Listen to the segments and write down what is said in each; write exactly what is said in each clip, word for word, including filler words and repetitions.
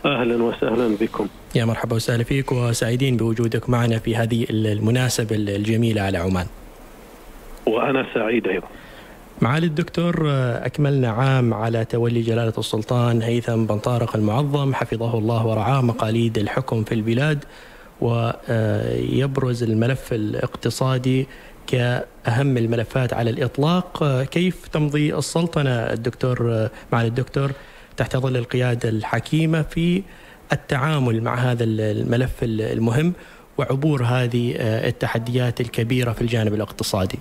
أهلا وسهلا بكم. يا مرحبا وسهلا فيك، وسعيدين بوجودك معنا في هذه المناسبة الجميلة على عمان. وأنا سعيد أيضا. معالي الدكتور، أكملنا عام على تولي جلالة السلطان هيثم بن طارق المعظم حفظه الله ورعاه مقاليد الحكم في البلاد، ويبرز الملف الاقتصادي كأهم الملفات على الإطلاق. كيف تمضي السلطنة الدكتور معالي الدكتور تحت ظل القيادة الحكيمة في التعامل مع هذا الملف المهم وعبور هذه التحديات الكبيرة في الجانب الاقتصادي؟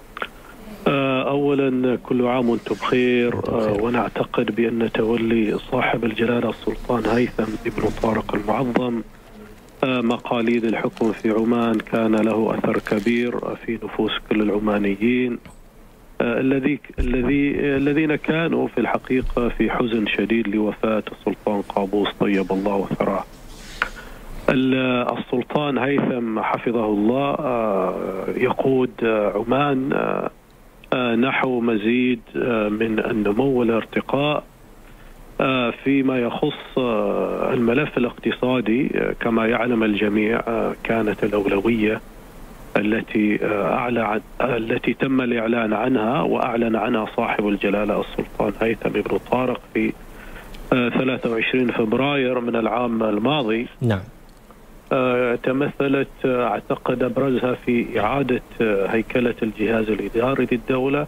أولا كل عام وانتم بخير. ونعتقد بأن تولي صاحب الجلالة السلطان هيثم بن طارق المعظم مقاليد الحكم في عمان كان له أثر كبير في نفوس كل العمانيين الذي الذي الذين كانوا في الحقيقة في حزن شديد لوفاة السلطان قابوس طيب الله ثراه. السلطان هيثم حفظه الله يقود عمان نحو مزيد من النمو والارتقاء فيما يخص الملف الاقتصادي. كما يعلم الجميع كانت الأولوية التي أعلن التي تم الإعلان عنها وأعلن عنها صاحب الجلالة السلطان هيثم بن طارق في ثلاثة وعشرين فبراير من العام الماضي. نعم. تمثلت أعتقد أبرزها في إعادة هيكلة الجهاز الإداري للدولة،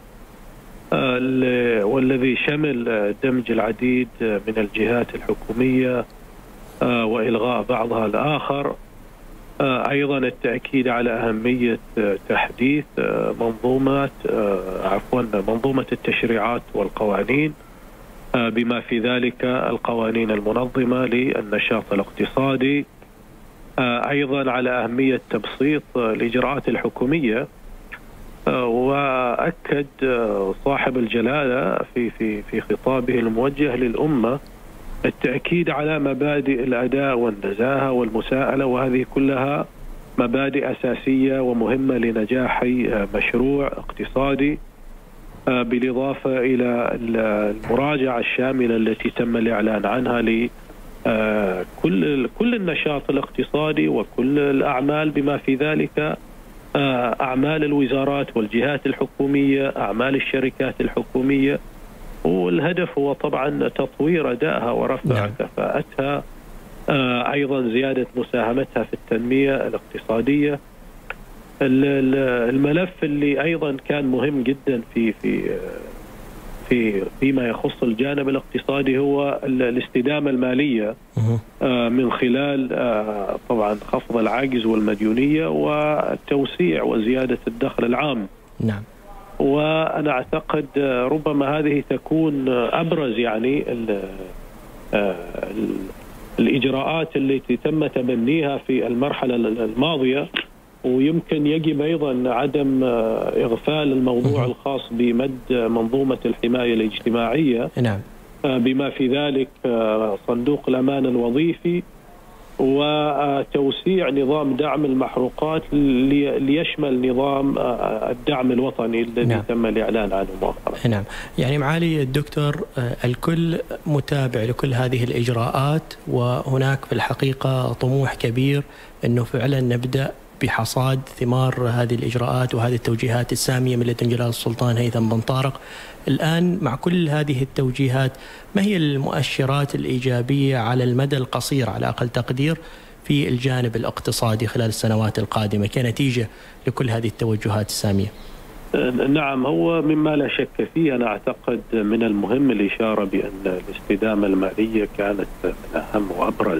والذي شمل دمج العديد من الجهات الحكومية وإلغاء بعضها الآخر. أيضا التأكيد على أهمية تحديث منظومة عفوا منظومة التشريعات والقوانين، بما في ذلك القوانين المنظمة للنشاط الاقتصادي. أيضا على أهمية تبسيط الإجراءات الحكومية. وأكد صاحب الجلالة في في في خطابه الموجه للأمة التأكيد على مبادئ الأداء والنزاهة والمساءلة، وهذه كلها مبادئ أساسية ومهمة لنجاح مشروع اقتصادي، بالإضافة إلى المراجعة الشاملة التي تم الإعلان عنها ل كل كل النشاط الاقتصادي وكل الأعمال، بما في ذلك أعمال الوزارات والجهات الحكومية، أعمال الشركات الحكومية. والهدف هو طبعا تطوير أدائها ورفع نعم. كفاءتها، أيضا زيادة مساهمتها في التنمية الاقتصادية. الملف اللي أيضا كان مهم جدا في في في فيما يخص الجانب الاقتصادي هو الاستدامة المالية، من خلال طبعا خفض العجز والمديونية والتوسيع وزيادة الدخل العام. نعم. وأنا أعتقد ربما هذه تكون أبرز يعني ال ال الإجراءات التي تم تبنيها في المرحلة الماضية. ويمكن يجب أيضا عدم إغفال الموضوع الخاص بمد منظومة الحماية الاجتماعية. نعم. بما في ذلك صندوق الأمان الوظيفي، وتوسيع نظام دعم المحروقات ليشمل نظام الدعم الوطني الذي نعم. تم الإعلان عنه مؤخرا. نعم. يعني معالي الدكتور، الكل متابع لكل هذه الإجراءات، وهناك في الحقيقة طموح كبير أنه فعلا نبدأ بحصاد ثمار هذه الإجراءات وهذه التوجيهات السامية من لدن جلالة السلطان هيثم بن طارق. الآن مع كل هذه التوجيهات، ما هي المؤشرات الإيجابية على المدى القصير على أقل تقدير في الجانب الاقتصادي خلال السنوات القادمة كنتيجة لكل هذه التوجهات السامية؟ نعم، هو مما لا شك فيه. أنا أعتقد من المهم الإشارة بأن الاستدامة المالية كانت من أهم وأبرز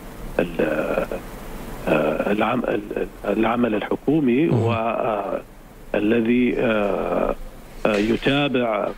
العمل الحكومي، والذي يتابع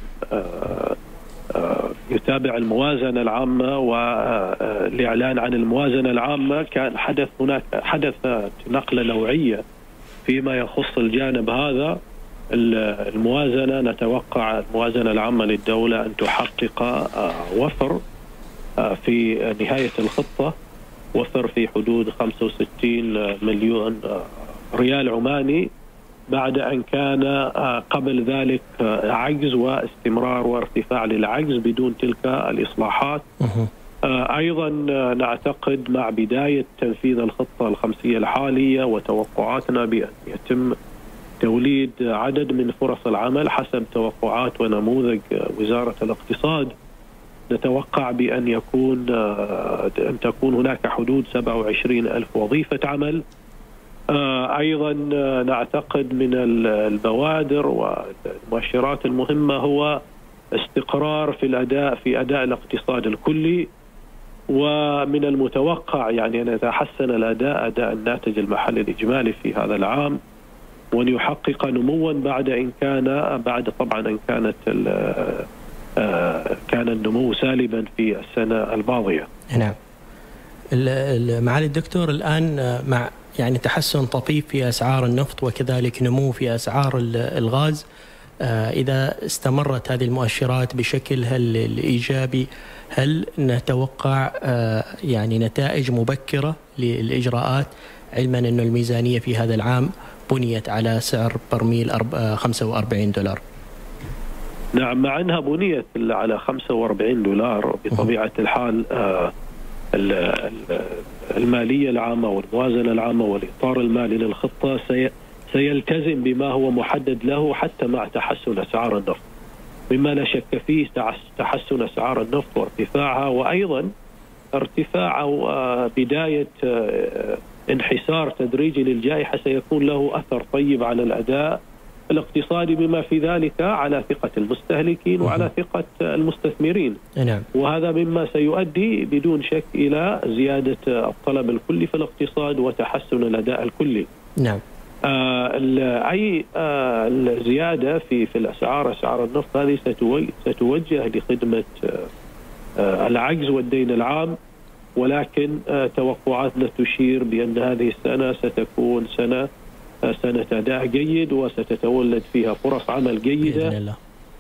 يتابع الموازنة العامة. والإعلان عن الموازنة العامة كان حدث هناك حدث نقلة نوعية فيما يخص الجانب هذا. الموازنة نتوقع الموازنة العامة للدولة أن تحقق وفر في نهاية الخطة، وفر في حدود خمسة وستين مليون ريال عماني، بعد أن كان قبل ذلك عجز واستمرار وارتفاع للعجز بدون تلك الإصلاحات. أيضا نعتقد مع بداية تنفيذ الخطة الخمسية الحالية وتوقعاتنا بأن يتم توليد عدد من فرص العمل حسب توقعات ونموذج وزارة الاقتصاد، نتوقع بأن يكون أن تكون هناك حدود سبعة وعشرين ألف وظيفة عمل. أيضا نعتقد من البوادر والمؤشرات المهمة هو استقرار في الأداء في أداء الاقتصاد الكلي، ومن المتوقع يعني أن يتحسن الأداء أداء الناتج المحلي الإجمالي في هذا العام، وأن يحقق نموا بعد إن كان بعد طبعا إن كانت كان النمو سالبا في السنة الماضية. نعم. معالي الدكتور، الآن مع يعني تحسن طفيف في أسعار النفط وكذلك نمو في أسعار الغاز، إذا استمرت هذه المؤشرات بشكلها الإيجابي، هل نتوقع يعني نتائج مبكرة للإجراءات، علما أن الميزانية في هذا العام بنيت على سعر برميل خمسة وأربعين دولار؟ نعم، مع أنها بنيت على خمسة وأربعين دولار بطبيعة الحال المالية العامة والموازنة العامة والإطار المالي للخطة سيلتزم بما هو محدد له حتى مع تحسن أسعار النفط، مما لا شك فيه تحسن أسعار النفط وارتفاعها، وأيضا ارتفاع بداية انحسار تدريجي للجائحة سيكون له أثر طيب على الأداء الاقتصادي، بما في ذلك على ثقة المستهلكين وعلى ثقة المستثمرين. نعم. وهذا مما سيؤدي بدون شك إلى زيادة الطلب الكلي في الاقتصاد وتحسن الأداء الكلي. نعم. آه أي آه الزيادة في في الأسعار، أسعار النفط هذه ستوجه لخدمة آه العجز والدين العام، ولكن آه توقعاتنا تشير بأن هذه السنة ستكون سنة آه سنة أداء جيد، وستتولد فيها فرص عمل جيدة،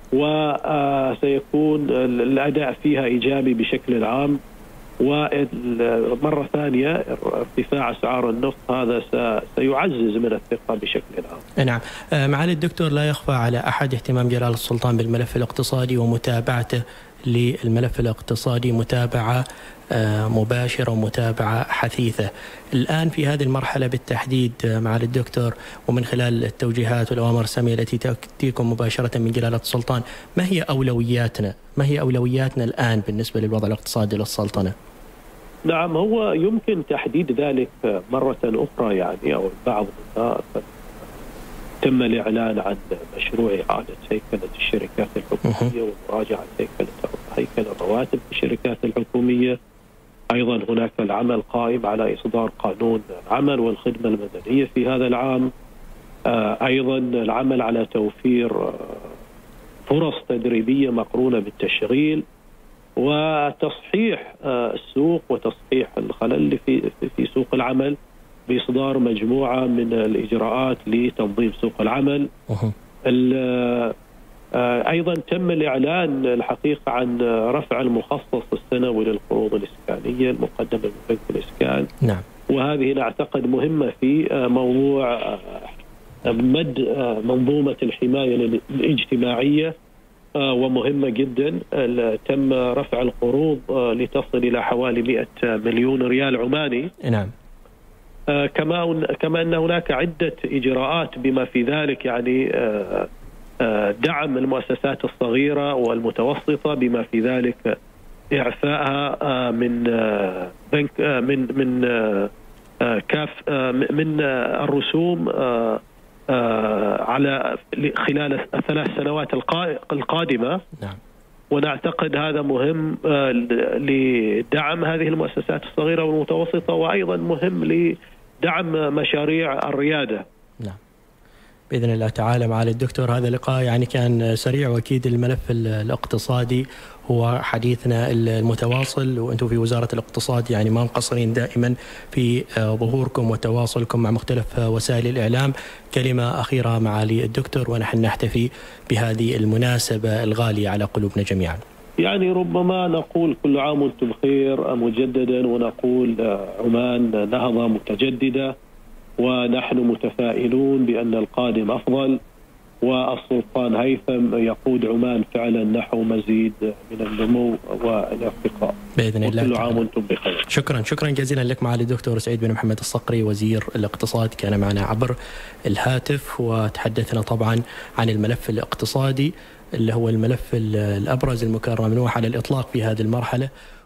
وسيكون الأداء فيها إيجابي بشكل عام. ومرة ثانية ارتفاع أسعار النفط هذا سيعزز من الثقة بشكل عام. نعم. معالي الدكتور، لا يخفى على أحد اهتمام جلالة السلطان بالملف الاقتصادي ومتابعته للملف الاقتصادي متابعة مباشرة ومتابعة حثيثة. الآن في هذه المرحلة بالتحديد معالي الدكتور، ومن خلال التوجيهات والأوامر السامية التي تأتيكم مباشرة من جلالة السلطان، ما هي أولوياتنا؟ ما هي أولوياتنا الآن بالنسبة للوضع الاقتصادي للسلطنة؟ نعم، هو يمكن تحديد ذلك مرة أخرى يعني، أو البعض تم الإعلان عن مشروع إعادة هيكلة الشركات الحكومية ومراجعة هيكلة هيكل الرواتب في الشركات الحكومية. أيضا هناك العمل قائم على إصدار قانون العمل والخدمة المدنية في هذا العام. أيضا العمل على توفير فرص تدريبية مقرونة بالتشغيل، وتصحيح السوق وتصحيح الخلل في في سوق العمل بإصدار مجموعة من الإجراءات لتنظيم سوق العمل. أيضا تم الإعلان الحقيقة عن رفع المخصص السنوي للقروض الإسكانية المقدمة من بنك الإسكان. نعم. وهذه نعتقد مهمة في موضوع مد منظومة الحماية الاجتماعية، ومهمة جدا. تم رفع القروض لتصل إلى حوالي مئة مليون ريال عماني. نعم. كما كما أن هناك عدة إجراءات بما في ذلك يعني دعم المؤسسات الصغيرة والمتوسطة، بما في ذلك إعفائها من بنك من من كاف من الرسوم على خلال الثلاث سنوات القادمة. نعم. ونعتقد هذا مهم لدعم هذه المؤسسات الصغيرة والمتوسطة، وأيضا مهم لدعم مشاريع الريادة. نعم. بإذن الله تعالى معالي الدكتور، هذا اللقاء يعني كان سريع، وأكيد الملف الاقتصادي هو حديثنا المتواصل، وأنتم في وزارة الاقتصاد يعني ما مقصرين دائما في ظهوركم وتواصلكم مع مختلف وسائل الإعلام. كلمة أخيرة معالي الدكتور ونحن نحتفي بهذه المناسبة الغالية على قلوبنا جميعا. يعني ربما نقول كل عام وانتم بخير مجددا، ونقول عمان نهضة متجددة، ونحن متفائلون بأن القادم أفضل. والسلطان هيثم يقود عمان فعلا نحو مزيد من النمو والارتقاء باذن الله. كل عام وانتم بخير. شكرا شكرا جزيلا لك معالي الدكتور سعيد بن محمد الصقري وزير الاقتصاد، كان معنا عبر الهاتف وتحدثنا طبعا عن الملف الاقتصادي اللي هو الملف الابرز المكرر ممنوع على الاطلاق في هذه المرحله.